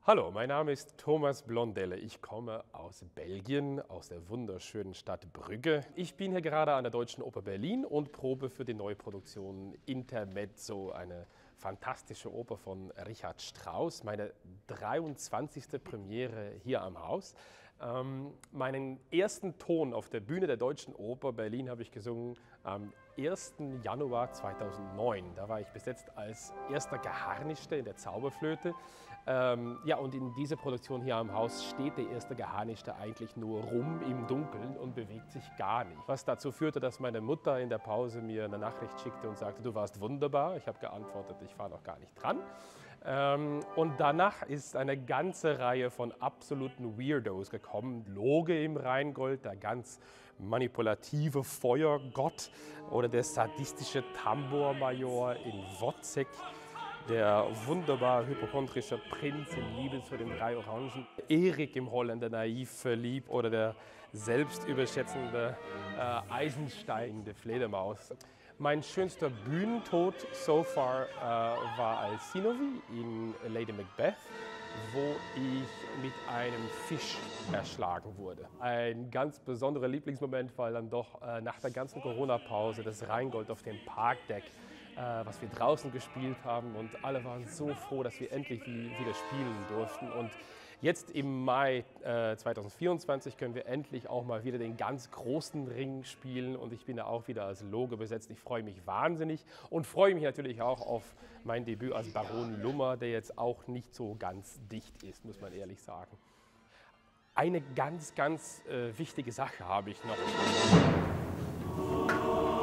Hallo, mein Name ist Thomas Blondelle. Ich komme aus Belgien, aus der wunderschönen Stadt Brügge. Ich bin hier gerade an der Deutschen Oper Berlin und probe für die neue Produktion Intermezzo, eine fantastische Oper von Richard Strauss, meine 23. Premiere hier am Haus. Meinen ersten Ton auf der Bühne der Deutschen Oper Berlin habe ich gesungen am 1. Januar 2009. Da war ich besetzt als erster Geharnischter in der Zauberflöte. Und in dieser Produktion hier am Haus steht der erste Geharnischte eigentlich nur rum im Dunkeln und bewegt sich gar nicht. Was dazu führte, dass meine Mutter in der Pause mir eine Nachricht schickte und sagte, du warst wunderbar. Ich habe geantwortet, ich war noch gar nicht dran. Und danach ist eine ganze Reihe von absoluten Weirdos gekommen. Loge im Rheingold, der ganz manipulative Feuergott oder der sadistische Tambourmajor in Wozzeck, der wunderbar hypochondrische Prinz in Liebe zu den drei Orangen, Erik im Holländer naiv verliebt oder der selbstüberschätzende Eisenstein, der Fledermaus. Mein schönster Bühnentod so far war als Sinovi in Lady Macbeth, wo ich mit einem Fisch erschlagen wurde. Ein ganz besonderer Lieblingsmoment war dann doch nach der ganzen Corona-Pause das Rheingold auf dem Parkdeck, was wir draußen gespielt haben, und alle waren so froh, dass wir endlich wieder spielen durften. Und jetzt im Mai 2024 können wir endlich auch mal wieder den ganz großen Ring spielen, und ich bin da auch wieder als Loge besetzt. Ich freue mich wahnsinnig und freue mich natürlich auch auf mein Debüt als Baron Lummer, der jetzt auch nicht so ganz dicht ist, muss man ehrlich sagen. Eine ganz wichtige Sache habe ich noch.